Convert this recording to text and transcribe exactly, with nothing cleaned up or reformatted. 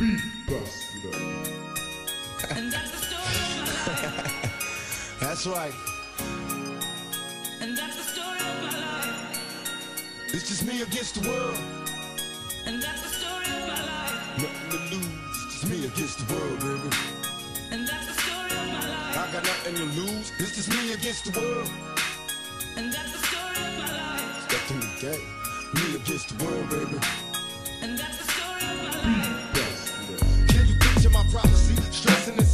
And that's the story of my life. That's right. And that's the story of my life. It's just me against the world. And that's the story of my life. Nothing to lose. It's just me against the world, baby. And that's the story of my life. I got nothing to lose. It's just me against the world. And that's the story of my life. Step in the game. Me against the world, baby. And that's the story of my life. Can you picture my prophecy? Stressing and